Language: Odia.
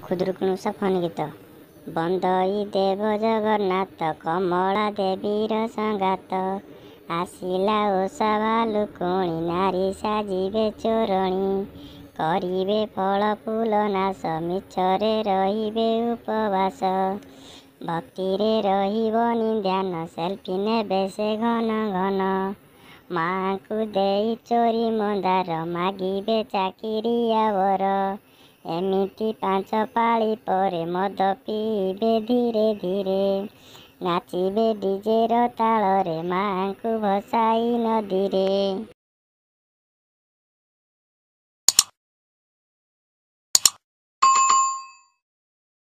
ଖୁଦୁରୁକୁଣୀ ଓଷା ଫନି ଗୀତ। ବନ୍ଦଇ ଦେବ ଜଗନ୍ନାଥ କମଳା ଦେବୀର ସଙ୍ଗାତ, ଆସିଲା ଓଷା ଭାଲୁକୁଣି ନାରୀ ସାଜିବେ ଚୋରଣୀ, କରିବେ ଫଳ ଫୁଲ ନାଶ ମିଛରେ ରହିବେ ଉପବାସ, ଭକ୍ତିରେ ରହିବନି ଧ୍ୟାନ ସେଲ୍ଫି ନେବେ ସେ ଘନ ଘନ, ମାଙ୍କୁ ଦେଇ ଚୋରି ମନ୍ଦାର ମାଗିବେ ଚାକିରିଆ ବର, ଏମିତି 5 ପାଳି ପରେ ମଦ ପିଇବେ ଧୀରେ ଧୀରେ, ନାଚିବେ ଡିଜେର ତାଳରେ ମାଙ୍କୁ ଭସାଇ ନଦୀରେ।